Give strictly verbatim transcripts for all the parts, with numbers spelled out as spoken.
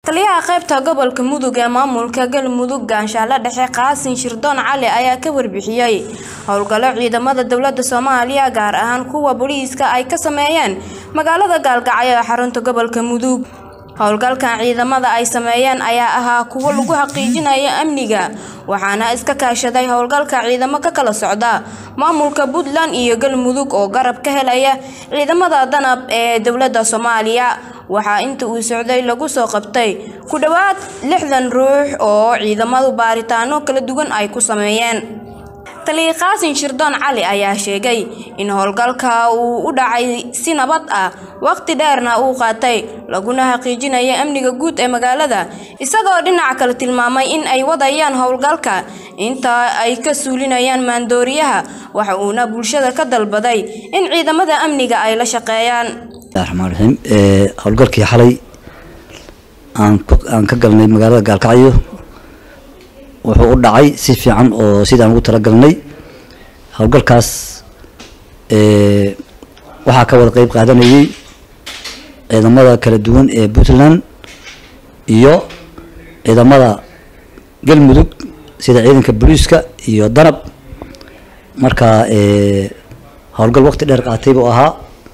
taliyaha qaybta gobolka Mudug ee maamulka Galmudug Gaanshaale Dhexe Qaasin Shirdoon Cali ayaa ka warbixiyay howlgalo ciidamada dawladda Soomaaliya gaar ahaan kuwa booliiska ay ka sameeyeen magaalada Gaalgacyo ee xarunta gobolka Mudug. howlgalkan ciidamada ay sameeyeen ayaa ahaa kuwa lagu xaqiijinayo amniga waxaana iska kaashaday howlgalka ciidamo ka kala socda maamulka Puntland iyo Galmudug oo garab ka helaya ciidamada danab ee dawladda Soomaaliya. waxaa inta uu socday lagu soo qabtay ku dhawaad lixdan ruux oo ciidamadu baaritaano kala duwan ay ku sameeyeen. taliye Qaasin Shirdoon Cali ayaa sheegay in howlgalka uu u dhacay si nabad ah waqti dheerna uu qaatay laguna xaqiijinayo amniga guud ee magaalada isagoo dhinaca kale tilmaamay in ay wadayaan howlgalka inta ay ka suulinayaan maandooriyaha waxa uuna bulshada ka dalbaday in ciidamada amniga ay la shaqeeyaan. الرحمن الرحيم howlgalkii xalay aan aan ka galnay magaalada Gaalkacyo wuxuu u dhacay si fiican oo sidaan ugu talagalnay. howlgalkaas ee waxa ka wada qayb qaadanayay ciidamada kala duwan ee Puntland iyo ciidamada Galmudug sida ciidanka booliiska iyo danab. marka ee howlgal waqti dheer qaatay buu ahaa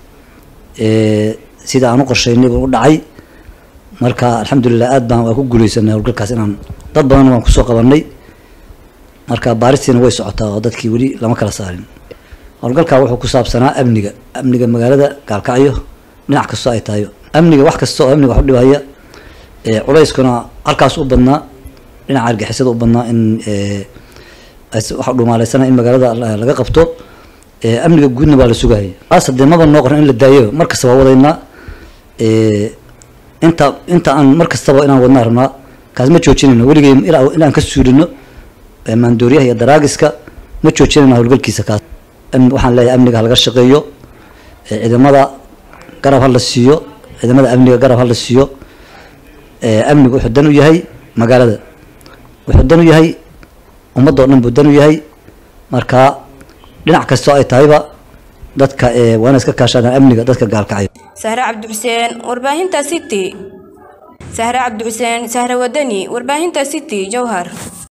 ee sida aan u qorsheynay buu u dhacay. marka alxamdulillah aad baan ku guuleysanay howlgalkaas inaan dad badan waan ku soo qabanay. marka baaristiina way socotaa oo dadkii wali lama kala saarin. howlgalka wuxuu ku saabsanaa amniga amniga magaalada Gaalkacyo dhinac kasta ay tahay amniga wax kasta oo amniga wax u dhibaya ee culayskuna halkaas u badnaa dhinaca argixisada u badnaa in ee wax dhuumaaleysan in magaalada laga qabto ee amniga guudna baa la sugayay. asadimada noo qoran in la daayo markasta waa wadayna ee inta inta aan markastaba inaan wadna rabnaa kaas ma joojinayno waligay ilaa inaan ka suulino maandooriyaha iyo daraagiska ma joojinayno howlgalkiisa kaas. waxaan leeyahay amniga laga shaqeeyo ciidamada garab hal la siiyo ciidamada amniga garab hal la siiyo ee amnigu wuxuu dan u yahay magaalada wuxuu dan u yahay ummadda oo dhan buu dan u yahay. marka dhinac kasta ay tahayba dadka ee waana iska kaashadaan amniga dadka Gaalkacyo. Sahra Cabdi Xuseen warbaahinta City. Sahra Cabdi Xuseen Sahra Wadani warbaahinta City Jowhar.